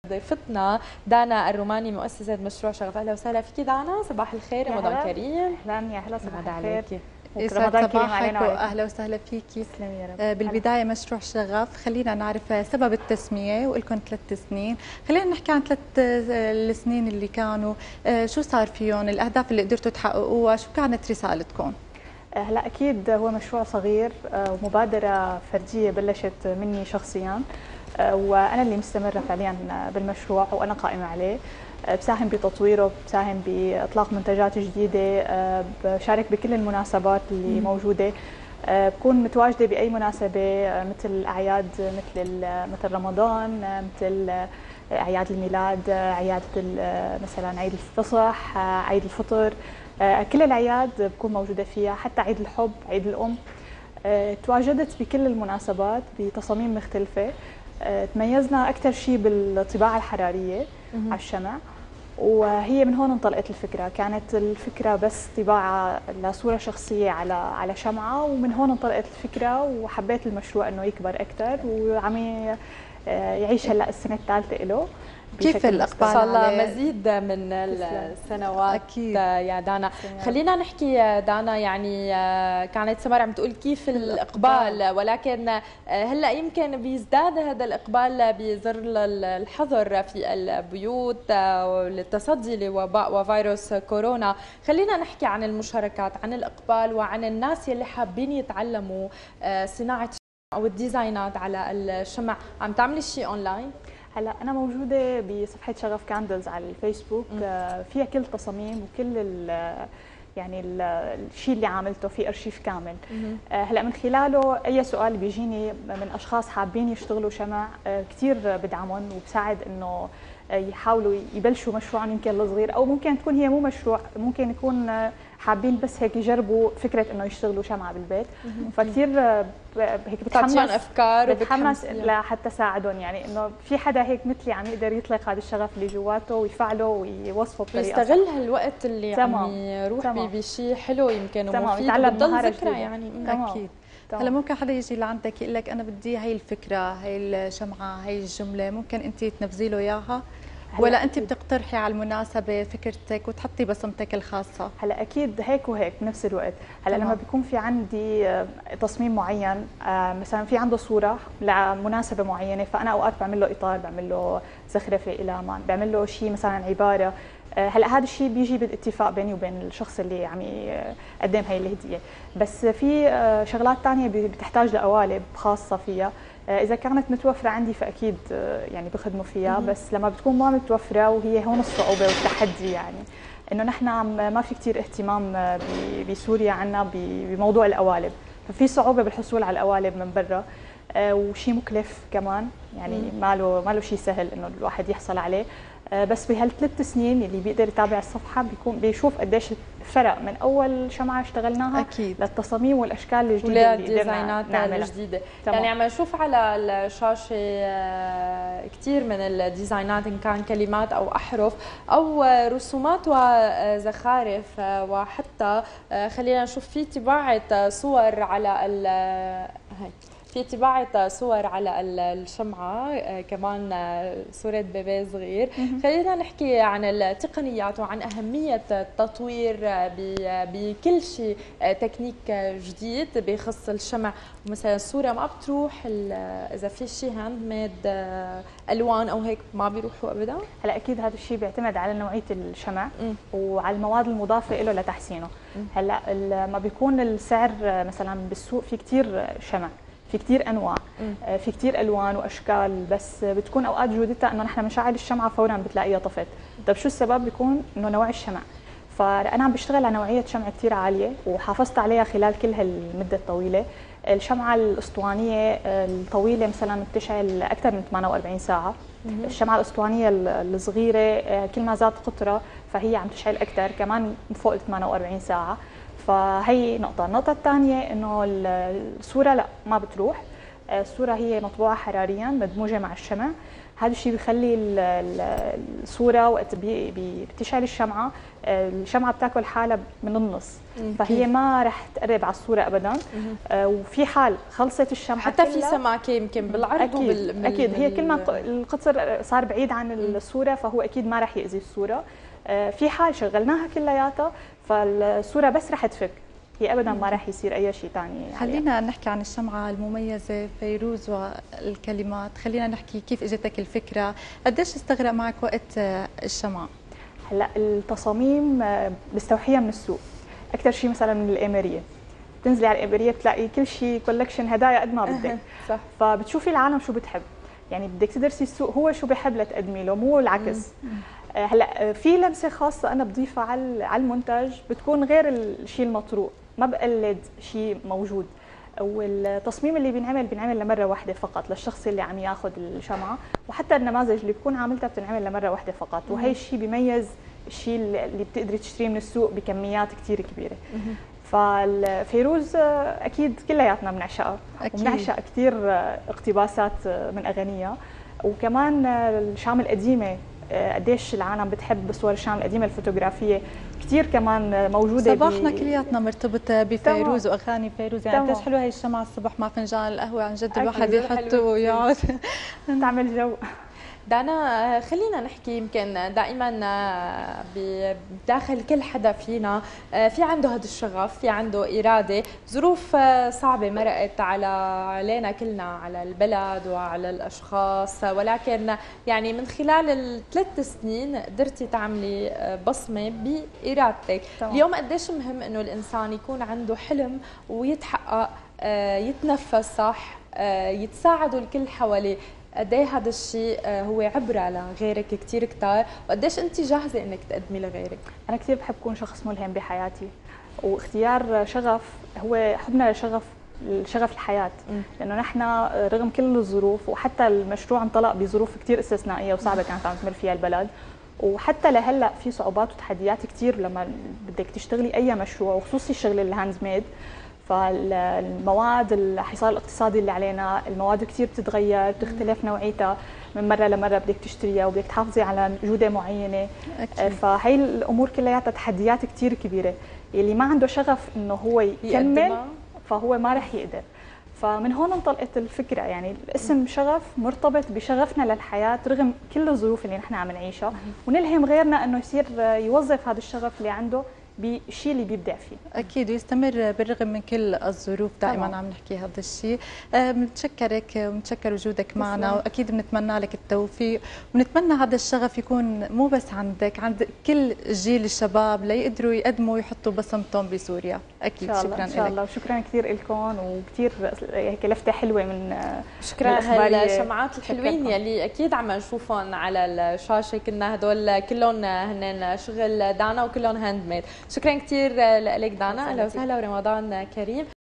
ضيفتنا دانا الروماني مؤسسة مشروع شغف. أهلا وسهلا فيكي دانا، صباح الخير، رمضان كريم. أهلا يا هلا، صباح الخير. يسعد صباحك واهلا وسهلا فيكي. تسلمي يا رب. بالبدايه مشروع شغف، خلينا نعرف سبب التسميه، ولكم 3 سنين، خلينا نحكي عن 3 السنين اللي كانوا، شو صار فيهم، الاهداف اللي قدرتوا تحققوها، شو كانت رسالتكم؟ هلا اكيد هو مشروع صغير ومبادره فرديه بلشت مني شخصيا، وانا اللي مستمره فعليا بالمشروع وانا قائمه عليه. بساهم بتطويره، بساهم باطلاق منتجات جديده، بشارك بكل المناسبات اللي موجوده، بكون متواجده باي مناسبه مثل الاعياد، مثل رمضان، مثل اعياد الميلاد، اعياد مثلا عيد الفصح، عيد الفطر، كل الاعياد بكون موجوده فيها، حتى عيد الحب، عيد الام. تواجدت بكل المناسبات بتصاميم مختلفه. تميزنا اكثر شيء بالطباعه الحراريه على الشمع، وهي من هون انطلقت الفكره. كانت الفكره بس طباعه لصوره شخصيه على شمعه، ومن هون انطلقت الفكره وحبيت المشروع انه يكبر اكثر، وعم يعيش هلا السنه الثالثه له. كيف الاقبال؟ ان شاء الله مزيد من السنوات. اكيد يا دانا. خلينا نحكي دانا، يعني كانت سمر عم تقول كيف الاقبال، ولكن هلا يمكن بيزداد هذا الاقبال بظل الحظر في البيوت للتصدي لوباء وفيروس كورونا. خلينا نحكي عن المشاركات، عن الاقبال، وعن الناس يلي حابين يتعلموا صناعه او الديزاينات على الشمع. عم تعملي شيء اونلاين؟ هلا انا موجوده بصفحه شغف كاندلز على الفيسبوك، فيها كل التصاميم وكل يعني الشيء اللي عاملته، في ارشيف كامل. هلا من خلاله اي سؤال بيجيني من اشخاص حابين يشتغلوا شمع، كثير بدعمهم وبساعد انه يحاولوا يبلشوا مشروعهم، يمكن الصغير، او ممكن تكون هي مو مشروع، ممكن يكون حابين بس هيك يجربوا فكره انه يشتغلوا شمعه بالبيت. فكثير هيك بتحمس افكار، بتحمس لحتى ساعدهم، يعني انه في حدا هيك مثلي عم يقدر يطلق هذا الشغف اللي جواته ويفعله ويوصفه بطريقه يستغل هالوقت اللي عم يروح بشيء حلو يمكن ومفيد وبتضل ذكرى. يعني اكيد. هلا ممكن حدا يجي لعندك يقول لك انا بدي هي الفكره، هي الشمعه، هي الجمله، ممكن انت تنفذي له اياها، ولا انت بتقترحي على المناسبه فكرتك وتحطي بصمتك الخاصه؟ هلا اكيد هيك وهيك بنفس الوقت. هلا لما بيكون في عندي تصميم معين، مثلا في عنده صوره لمناسبه معينه، فانا اوقات بعمل له اطار، بعمل له زخرفه، الى ما بعمل له شيء مثلا عباره. هلا هذا الشيء بيجي بالاتفاق بيني وبين الشخص اللي عم يقدم هي الهديه، بس في شغلات ثانيه بتحتاج لقوالب خاصه فيها. إذا كانت متوفرة عندي فأكيد يعني بخدموا فيها، بس لما بتكون ما متوفرة، وهي هون الصعوبة والتحدي، يعني إنه نحن ما في كثير اهتمام بسوريا عنا بموضوع القوالب، ففي صعوبة بالحصول على القوالب من برا، وشيء مكلف كمان، يعني ما له شيء سهل إنه الواحد يحصل عليه. بس بهال3 سنين اللي بيقدر يتابع الصفحه بيشوف قديش فرق من اول شمعه اشتغلناها أكيد. للتصاميم والاشكال الجديده اللي الديزاينات الجديده. يعني عم نشوف على الشاشه كثير من الديزاينات، ان كان كلمات او احرف او رسومات وزخارف، وحتى خلينا نشوف في طباعه صور على هي، في طباعة صور على الشمعة، كمان صورة بيبي صغير. خلينا نحكي عن التقنيات وعن أهمية التطوير بكل شيء تكنيك جديد بخص الشمع. مثلا الصورة ما بتروح إذا في شيء هاند ميد ألوان أو هيك، ما بيروحوا أبدا. هلا أكيد هذا الشيء بيعتمد على نوعية الشمع وعلى المواد المضافة له لتحسينه. هلا ما بيكون السعر مثلا بالسوق، في كثير شمع، في كثير انواع، في كثير الوان واشكال، بس بتكون اوقات جودتها انه نحن بنشعل الشمعه فورا بتلاقيها طفت. طيب شو السبب؟ بيكون انه نوع الشمع. فانا عم بشتغل على نوعيه شمع كثير عاليه وحافظت عليها خلال كل هالمده الطويله. الشمعه الاسطوانيه الطويله مثلا بتشعل اكثر من 48 ساعه. الشمعه الاسطوانيه الصغيره كل ما زاد قطره فهي عم تشعل اكثر، كمان فوق ال 48 ساعه. فهي نقطة. النقطة الثانية انه الصورة لا ما بتروح. الصورة هي مطبوعة حراريا مدموجة مع الشمع، هذا الشيء بيخلي الصوره وقت بتشعل الشمعه بتاكل حالها من النص، فهي ما رح تقرب على الصوره ابدا. وفي حال خلصت الشمعه حتى في سماكه يمكن بالعرض اكيد هي كل ما القطر صار بعيد عن الصوره فهو اكيد ما رح يأذي الصوره. في حال شغلناها كلياتها فالصوره بس رح تفك، هي ابدا ما راح يصير اي شيء ثاني. خلينا نحكي عن الشمعه المميزه فيروز والكلمات، خلينا نحكي كيف اجتك الفكره، قديش استغرق معك وقت الشمعه؟ هلا التصاميم بستوحيها من السوق اكثر شيء، مثلا من الاميريه، بتنزلي على الاميريه بتلاقي كل شيء كولكشن هدايا قد ما بدك. صح. فبتشوفي العالم شو بتحب، يعني بدك تدرسي السوق هو شو بحب لتقدمي له، مو العكس. هلا في لمسه خاصه انا بضيفها على المنتج بتكون غير الشيء المطروق، ما بقلد شيء موجود. والتصميم اللي بينعمل لمره واحده فقط للشخص اللي عم ياخذ الشمعه، وحتى النماذج اللي بكون عاملتها بتنعمل لمره واحده فقط، وهي الشيء بيميز الشيء اللي بتقدري تشتريه من السوق بكميات كثير كبيره. فالفيروز اكيد كلياتنا بنعشقها، وبنعشق كثير اقتباسات من اغانيها. وكمان الشام القديمه، قديش العالم بتحب صور الشام القديمه الفوتوغرافيه، كثير كمان موجوده. صباحنا كلياتنا مرتبط بفيروز واغاني فيروز، يعني قديش حلوه هي الشمعه الصبح مع فنجان القهوه، عن جد الواحد يحطه ويقعد تعمل جو. دانا، خلينا نحكي، يمكن دائما بداخل كل حدا فينا في عنده هذا الشغف، في عنده إرادة. ظروف صعبة مرقت علينا كلنا، على البلد وعلى الأشخاص، ولكن يعني من خلال ال3 سنين قدرتي تعملي بصمة بإرادتك. اليوم قديش مهم إنه الإنسان يكون عنده حلم ويتحقق، يتنفس صح، يتساعدوا الكل حواليه. قد ايه هذا الشيء هو عبره لغيرك كثير كتار، وقديش انت جاهزه انك تقدمي لغيرك؟ انا كثير بحب اكون شخص ملهم بحياتي، واختيار شغف هو حبنا شغف الحياه. لانه نحن رغم كل الظروف، وحتى المشروع انطلق بظروف كثير استثنائيه وصعبه كانت عم تمر فيها البلد، وحتى لهلا في صعوبات وتحديات كثير لما بدك تشتغلي اي مشروع، وخصوصي الشغل الهاند ميد. فالمواد، الحصار الاقتصادي اللي علينا، المواد كثير بتتغير، بتختلف نوعيتها من مره لمره، بدك تشتريها وبدك تحافظي على جوده معينه. فهي الامور كلياتها تحديات كثير كبيره، اللي ما عنده شغف انه هو يكمل فهو ما رح يقدر. فمن هون انطلقت الفكره، يعني الاسم شغف مرتبط بشغفنا للحياه رغم كل الظروف اللي نحن عم نعيشها، ونلهم غيرنا انه يصير يوظف هذا الشغف اللي عنده بالشيء اللي بيبدع فيه. اكيد، ويستمر بالرغم من كل الظروف. دائما عم نحكي هذا الشيء. بنتشكرك وبنتشكر وجودك معنا، واكيد بنتمنى لك التوفيق، ونتمنى هذا الشغف يكون مو بس عندك، عند كل جيل الشباب ليقدروا يقدموا ويحطوا بصمتهم بسوريا. اكيد. شكرا لك. ان شاء الله، وشكرا كثير لكم، وكثير هيك لفته حلوه من شكرا هالشمعات الحلوين يلي اكيد عم نشوفهم على الشاشه. كنا هدول كلهم هن شغل دانا وكلهم هاند ميد. شكرا كثير لك دانا، اهلا وسهلا ورمضان كريم.